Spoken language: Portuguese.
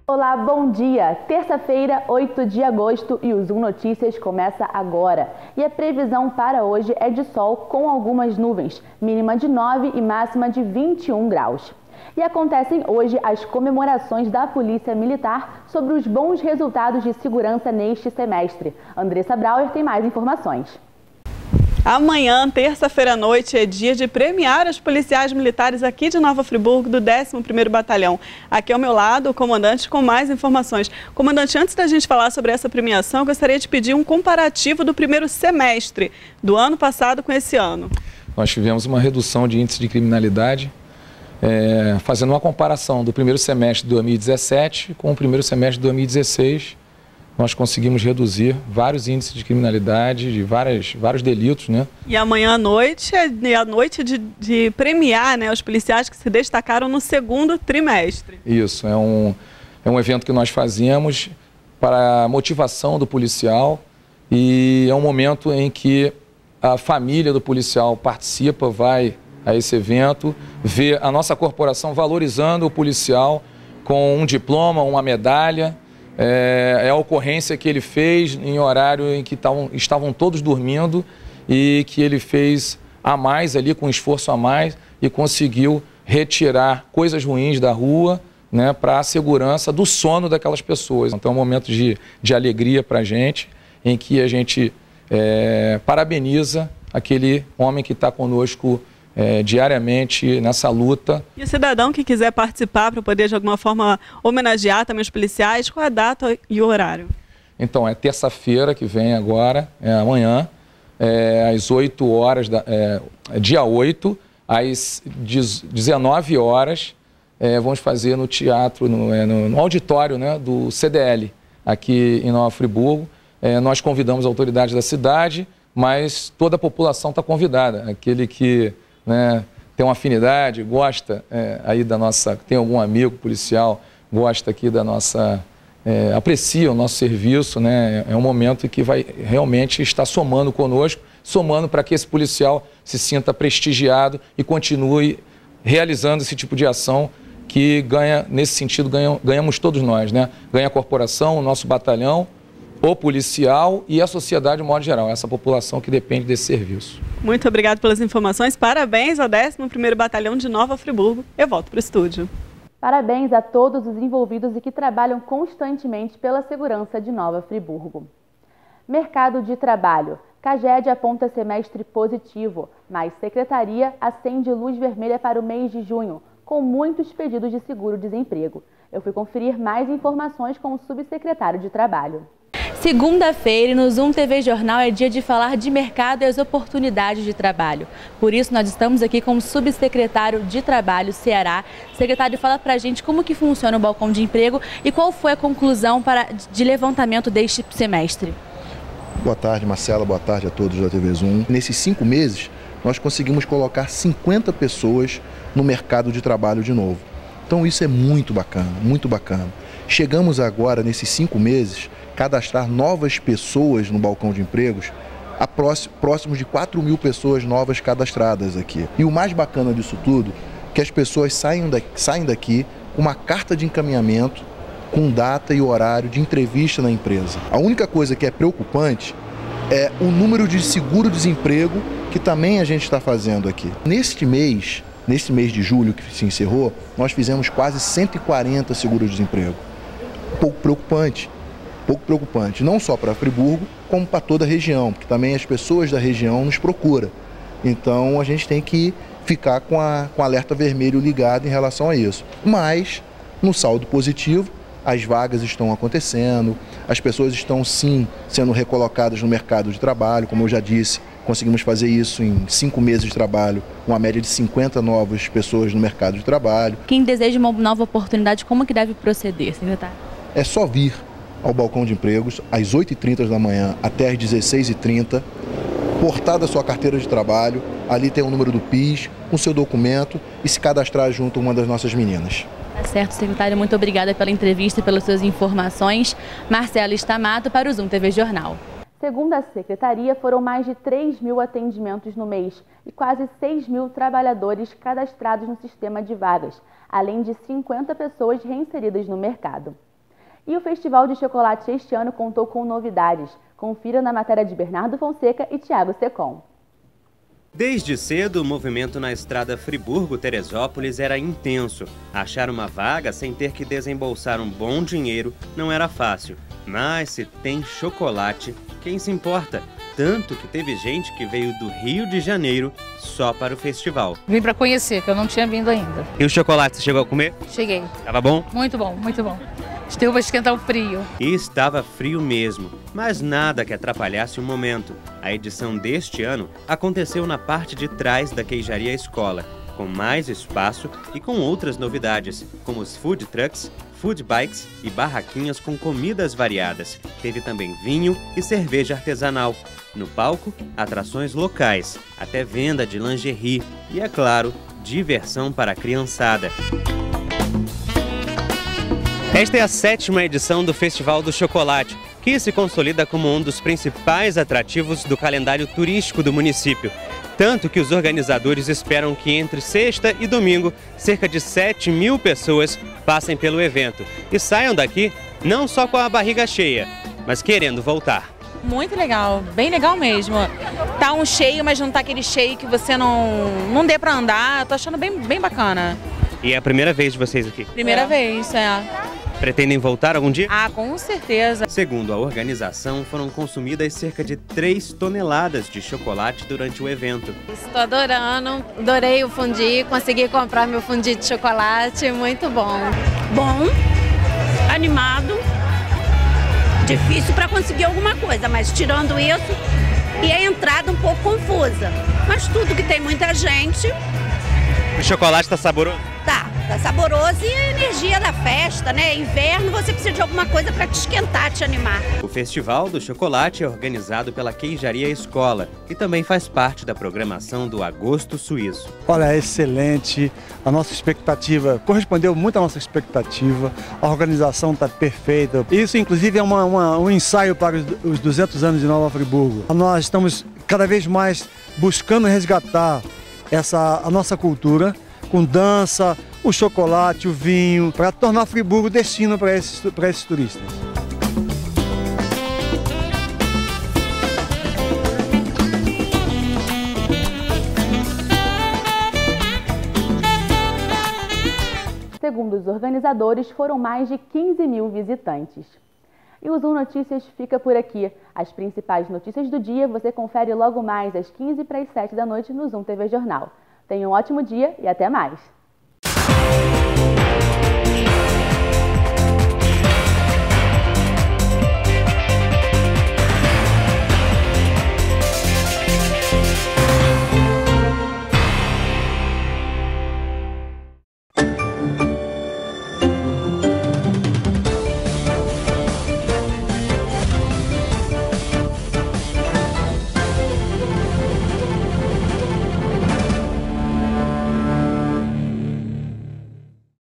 Olá, bom dia! Terça-feira, 8 de agosto e o Zoom Notícias começa agora. E a previsão para hoje é de sol com algumas nuvens, mínima de 9 e máxima de 21 graus. E acontecem hoje as comemorações da Polícia Militar sobre os bons resultados de segurança neste semestre. Andressa Brauer tem mais informações. Amanhã, terça-feira à noite, é dia de premiar os policiais militares aqui de Nova Friburgo do 11º Batalhão. Aqui ao meu lado, o comandante com mais informações. Comandante, antes da gente falar sobre essa premiação, eu gostaria de pedir um comparativo do primeiro semestre do ano passado com esse ano. Nós tivemos uma redução de índice de criminalidade, fazendo uma comparação do primeiro semestre de 2017 com o primeiro semestre de 2016. Nós conseguimos reduzir vários índices de criminalidade, de vários delitos, né? E amanhã à noite é a noite de premiar, né, os policiais que se destacaram no segundo trimestre. Isso, é um evento que nós fazemos para a motivação do policial e é um momento em que a família do policial participa, vai a esse evento, vê a nossa corporação valorizando o policial com um diploma, uma medalha. É a ocorrência que ele fez em horário em que estavam todos dormindo e que ele fez a mais ali, com esforço a mais, e conseguiu retirar coisas ruins da rua, né, para a segurança do sono daquelas pessoas. Então é um momento de alegria para a gente, em que a gente parabeniza aquele homem que está conosco diariamente nessa luta. E o cidadão que quiser participar para poder de alguma forma homenagear também os policiais, qual a data e o horário? Então, é terça-feira que vem agora, amanhã, às 8 horas, dia 8, às 19 horas, vamos fazer no teatro, no auditório, né, do CDL, aqui em Nova Friburgo. Nós convidamos a autoridade da cidade, mas toda a população está convidada, aquele que tem uma afinidade, gosta aí da nossa, tem algum amigo policial, gosta aqui da nossa, aprecia o nosso serviço, né? É um momento em que vai realmente estar somando conosco, somando para que esse policial se sinta prestigiado e continue realizando esse tipo de ação que ganha, nesse sentido, ganhamos todos nós, né? Ganha a corporação, o nosso batalhão, o policial e a sociedade de modo geral, essa população que depende desse serviço. Muito obrigado pelas informações, parabéns ao 11º Batalhão de Nova Friburgo. Eu volto para o estúdio. Parabéns a todos os envolvidos e que trabalham constantemente pela segurança de Nova Friburgo. Mercado de trabalho. CAGED aponta semestre positivo, mas Secretaria acende luz vermelha para o mês de junho, com muitos pedidos de seguro-desemprego. Eu fui conferir mais informações com o subsecretário de Trabalho. Segunda-feira, no Zoom TV Jornal, é dia de falar de mercado e as oportunidades de trabalho. Por isso, nós estamos aqui com o subsecretário de Trabalho, Ceará. Secretário, fala pra gente como que funciona o balcão de emprego e qual foi a conclusão de levantamento deste semestre. Boa tarde, Marcela. Boa tarde a todos da TV Zoom. Nesses 5 meses, nós conseguimos colocar 50 pessoas no mercado de trabalho de novo. Então, isso é muito bacana, muito bacana. Chegamos agora, nesses 5 meses, cadastrar novas pessoas no balcão de empregos, próximos de 4.000 pessoas novas cadastradas aqui. E o mais bacana disso tudo, que as pessoas saem daqui com uma carta de encaminhamento, com data e horário de entrevista na empresa. A única coisa que é preocupante é o número de seguro-desemprego que também a gente está fazendo aqui. Nesse mês de julho que se encerrou, nós fizemos quase 140 seguros-desemprego. Pouco preocupante, não só para Friburgo, como para toda a região, porque também as pessoas da região nos procuram. Então a gente tem que ficar com alerta vermelho ligado em relação a isso. Mas, no saldo positivo, as vagas estão acontecendo, as pessoas estão sim sendo recolocadas no mercado de trabalho, como eu já disse, conseguimos fazer isso em 5 meses de trabalho, uma média de 50 novas pessoas no mercado de trabalho. Quem deseja uma nova oportunidade, como que deve proceder, secretário? É só vir ao balcão de empregos às 8h30 da manhã até às 16h30, portar da sua carteira de trabalho, ali tem o número do PIS, com seu documento e se cadastrar junto a uma das nossas meninas. Tá certo, secretário. Muito obrigada pela entrevista e pelas suas informações. Marcela Stamato para o Zoom TV Jornal. Segundo a Secretaria, foram mais de 3.000 atendimentos no mês e quase 6.000 trabalhadores cadastrados no sistema de vagas, além de 50 pessoas reinseridas no mercado. E o Festival de Chocolate este ano contou com novidades. Confira na matéria de Bernardo Fonseca e Thiago Secom. Desde cedo, o movimento na estrada Friburgo-Teresópolis era intenso. Achar uma vaga sem ter que desembolsar um bom dinheiro não era fácil. Mas se tem chocolate, quem se importa? Tanto que teve gente que veio do Rio de Janeiro só para o festival. Vim para conhecer, que eu não tinha vindo ainda. E o chocolate, você chegou a comer? Cheguei. Tava bom? Muito bom, muito bom. Deu para esquentar o frio. E estava frio mesmo, mas nada que atrapalhasse o momento. A edição deste ano aconteceu na parte de trás da Queijaria Escola, com mais espaço e com outras novidades, como os food trucks, food bikes e barraquinhas com comidas variadas. Teve também vinho e cerveja artesanal. No palco, atrações locais, até venda de lingerie e, é claro, diversão para a criançada. Esta é a 7ª edição do Festival do Chocolate, que se consolida como um dos principais atrativos do calendário turístico do município. Tanto que os organizadores esperam que entre sexta e domingo, cerca de 7.000 pessoas passem pelo evento e saiam daqui não só com a barriga cheia, mas querendo voltar. Muito legal, bem legal mesmo. Tá um cheio, mas não tá aquele cheio que você não dê pra andar. Tô achando bem bacana. E é a primeira vez de vocês aqui? Primeira vez, é. Pretendem voltar algum dia? Ah, com certeza. Segundo a organização, foram consumidas cerca de 3 toneladas de chocolate durante o evento. Estou adorando, adorei o fundi, consegui comprar meu fundi de chocolate, muito bom. Bom, animado, difícil para conseguir alguma coisa, mas tirando isso, e a entrada um pouco confusa. Mas tudo que tem muita gente... O chocolate está saboroso? Tá saboroso e a energia da festa, né? Inverno, você precisa de alguma coisa para te esquentar, te animar. O Festival do Chocolate é organizado pela Queijaria Escola e também faz parte da programação do Agosto Suíço. Olha, é excelente, a nossa expectativa, correspondeu muito à nossa expectativa, a organização está perfeita. Isso, inclusive, é um ensaio para os 200 anos de Nova Friburgo. Nós estamos cada vez mais buscando resgatar a nossa cultura, com dança, o chocolate, o vinho, para tornar Friburgo destino para esses turistas. Segundo os organizadores, foram mais de 15.000 visitantes. E o Zoom Notícias fica por aqui. As principais notícias do dia você confere logo mais às 15 para as 7 da noite no Zoom TV Jornal. Tenha um ótimo dia e até mais!